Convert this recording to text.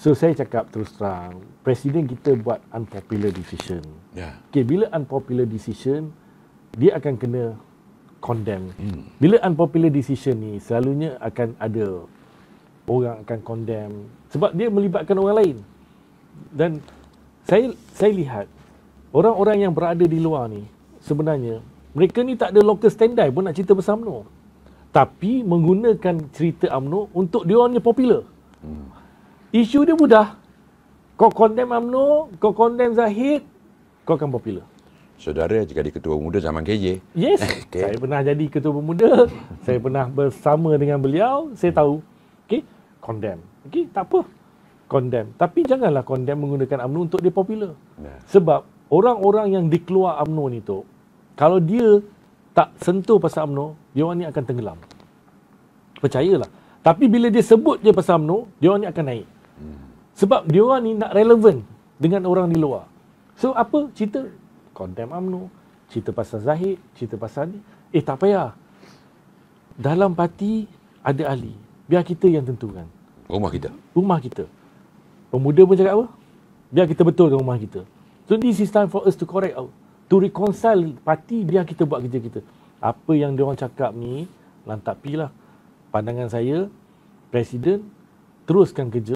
So saya cakap terus terang, Presiden kita buat unpopular decision. Okay, bila unpopular decision, dia akan kena condemn. Bila unpopular decision ni, selalunya akan ada orang akan condemn sebab dia melibatkan orang lain. Dan saya lihat orang-orang yang berada di luar ni sebenarnya mereka ni tak ada local standby pun nak cerita pasal UMNO. Tapi menggunakan cerita UMNO untuk dia orangnya popular. Isu dia mudah. Kau condemn UMNO, kau condemn Zahid, kau akan popular. Saudara jadi ketua pemuda zaman KJ. Yes, okay. Saya pernah jadi ketua pemuda. Saya pernah bersama dengan beliau. Saya tahu. Okay, condemn. Okay, tak apa. Condemn. Tapi janganlah condemn menggunakan UMNO untuk dia popular. Sebab orang-orang yang dikeluar UMNO ni tu, kalau dia tak sentuh pasal UMNO, dia orang ni akan tenggelam. Percayalah. Tapi bila dia sebut je pasal UMNO, dia orang ni akan naik. Sebab dia orang ni nak relevan dengan orang di luar. So apa cerita? Condemn UMNO, cerita pasal Zahid, cerita pasal ni. Tak payah. Dalam parti ada ahli. Biar kita yang tentukan. Rumah kita. Rumah kita. Pemuda pun cakap apa? Biar kita betulkan rumah kita. So this is time for us to correct out. To reconcile parti, biar kita buat kerja kita. Apa yang diorang cakap ni, lantak pi lah. Pandangan saya, Presiden teruskan kerja